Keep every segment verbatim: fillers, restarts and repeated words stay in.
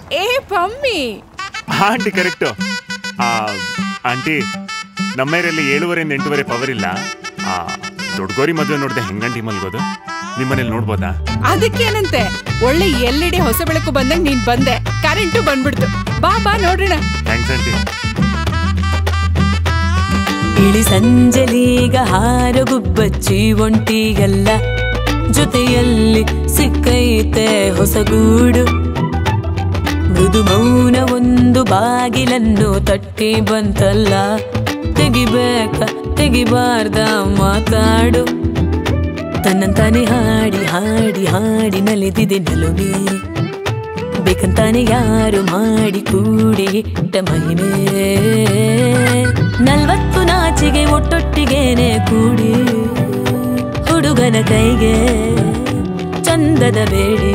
ಏ Pammi aunty correct. Aunty ನಮ್ಮೇರಲ್ಲಿ ಏಳುವರೆಯಿಂದ ಎಂಟೂವರೆ ಪವರ್ ಇಲ್ಲ. ದೊಡ್ಡ ಗೋರಿ ಮದುವೆ ನೋಡಿದೆ ಹೆಂಗಂಟಿ ಮಲ್ಗೋದು ನಿಮ್ಮನೇಲಿ ನೋಡ್ಬೋದಾ? ಅದಕ್ಕೇನಂತೆ, ಒಳ್ಳೆ ಎಲ್ ಇ ಡಿ ಹೊಸ ಬೆಳಕು ಬಂದಂಗ್ ನೀನ್ ಬಂದೆ, ಕರೆಂಟು ಬಂದ್ಬಿಡ್ತು. ಬಾ ಬಾ ನೋಡ್ರಿಣ. Thanks aunty. ಇಳಿ ಸಂಜೆಲೀಗ ಹಾರು ಗುಬ್ಬಚ್ಚಿ ಒಂಟಿಗಲ್ಲ, ಜೊತೆಯಲ್ಲಿ ಸಿಕ್ಕೈತೆ ಹೊಸಗೂಡು. ಮೃದು ಮೌನ ಒಂದು ಬಾಗಿಲನ್ನು ತಟ್ಟಿ ಬಂತಲ್ಲ, ತೆಗಿಬೇಕ ತೆಗಿಬಾರ್ದ ಮಾತಾಡು. ತನ್ನಂತಾನೆ ಹಾಡಿ ಹಾಡಿ ಹಾಡಿ ನಲಿದಿದೆ ನಲುಮೆ, ಬೇಕಂತಾನೆ ಯಾರು ಮಾಡಿ ಕೂಡಿ ಇಟ್ಟ ಮಹಿಮೆ. ನಲ್ವತ್ತು ನಾಚಿಗೆ ಒಟ್ಟೊಟ್ಟಿಗೇನೆ ಕೂಡಿ, ಹುಡುಗನ ಕೈಗೆ ಚಂದದ ಬೇಡಿ.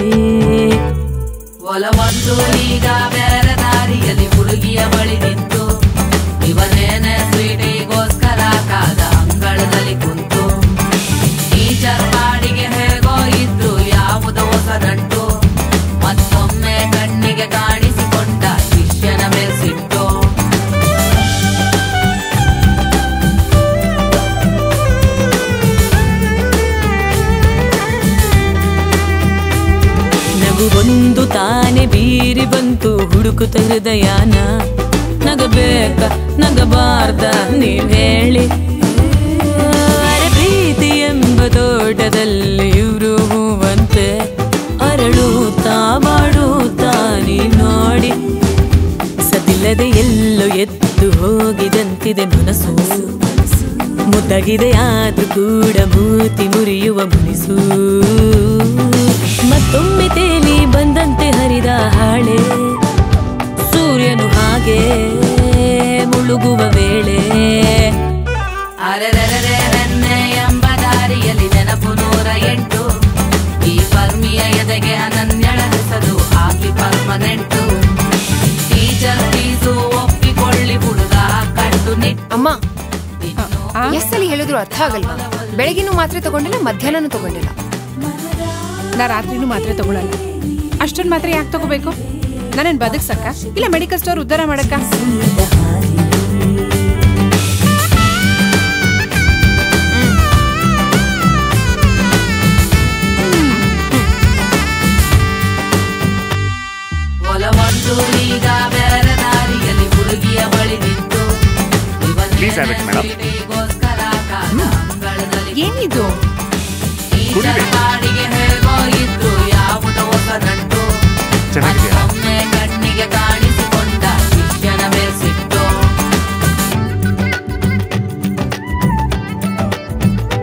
ಒಲವೊಂದು ಈಗ ಬೇರೆ ದಾರಿಯಲ್ಲಿ ಹುಡುಗಿಯ ಬಳಿ ನಿಂತು, ಇವನೇನೆ ಸ್ವೀಟಿಗೋಸ್ಕರ ಕಾದ ಅಂಗಳದಲ್ಲಿ ಕುಂತು. ಟೀಚರ್ ಬಾಡಿಗೆ ಹೇಗೋ ಇದ್ದು ಯಾವುದೋ ಹೊಸ ನಂಟು, ಮತ್ತೊಮ್ಮೆ ಕಣ್ಣಿಗೆ ಕಾಣಿಸಿಕೊಂಡ ಶಿಷ್ಯನ ಮೇಲ್ಸಿಟ್ಟು. ನಗು ಒಂದು ತಾನೆ ಬೀರಿ ಬಂತು ಹುಡುಕುತ್ತ ಹೃದಯನ, ನಗಬೇಕ ನಗಬಾರ್ದ ನೀವ್ ಹೇಳಿ. ಪ್ರೀತಿ ಎಂಬ ತೋಟದಲ್ಲಿ ಇವ್ರು ಹೂವಂತೆ ಅರಳುತ್ತಾ ಮಾಡುತ್ತಾ ನೀವ್ ನೋಡಿ. ಸತಿಲ್ಲದೆ ಎಲ್ಲೋ ಎದ್ದು ಹೋಗಿದಂತಿದೆ ಮನಸ್ಸು, ಮುದ್ದಾಗಿದೆ ಆದ್ರೂ ಕೂಡ ಮೂತಿ ಮುರಿಯುವ ಮುನಿಸು. ಮತ್ತೊಮ್ಮೆ ತೇಲಿ ಬಂದಂತೆ ಹರಿದ ಹಾಳೆ, ಸೂರ್ಯನು ಹಾಗೆ ಮುಳುಗುವ ವೇಳೆ. ಅರೆರೆರೆ ನೆನ್ನೆ ಎಂಬ ದಾರಿಯಲ್ಲಿ ನೆನಪು ನೂರ ಎಂಟು, ಈ ಪರ್ಮಿಯ ಎದೆಗೆ ಅನನ್ಯಳ ಹೆಸರು ಹಾಕಿ ಪರ್ಮನೆಂಟು. ಟೀಚರ್ ಫೀಸು ಒಪ್ಪಿಕೊಳ್ಳಿ ಹುಡುಗ ಕಂಡು ನಿಟ್ಟು. ಅಮ್ಮ ಎಸ್ಸಲ್ಲಿ ಹೇಳಿದ್ರು ಅರ್ಥ ಆಗಲ್ವಾ? ಬೆಳಗಿನೂ ಮಾತ್ರೆ ತಗೊಂಡಿಲ್ಲ, ಮಧ್ಯಾಹ್ನನೂ ತಗೊಂಡಿಲ್ಲ. ನಾ ರಾತ್ರಿನೂ ಮಾತ್ರೆ ತಗೊಳಲ್ಲ. ಅಷ್ಟೊಂದು ಮಾತ್ರೆ ಯಾಕೆ ತಗೋಬೇಕು? ನಾನೇನ್ ಬದುಕ್ಸಕ್ಕ ಇಲ್ಲ ಮೆಡಿಕಲ್ ಸ್ಟೋರ್ ಉದ್ಧಾರ ಮಾಡಕ್ಕ? ಒಲವೊಂದು ಈಗ ಬೇರೆ ದಾರಿಯಲ್ಲಿ ಹುಡುಗಿಯ ಬಳಿ ನಿಂತು, ಇವನೇಗೋಸ್ಕರ ಕಾದ ಅಂಗಳದಲ್ಲಿ. ಏನಿದು? ಬಾಡಿಗೆ ಹೇಗೋ ಇದ್ದು ಯಾವುದೋ ಹೊಸ ನಂಟು, ಮತ್ತೊಮ್ಮೆ ಕಣ್ಣಿಗೆ ಕಾಣಿಸಿಕೊಂಡ ಶಿಷ್ಯನ ಮೇಲ್ಸಿಟ್ಟು.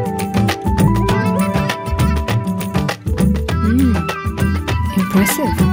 ಇಂಪ್ರೆಸಿವ್.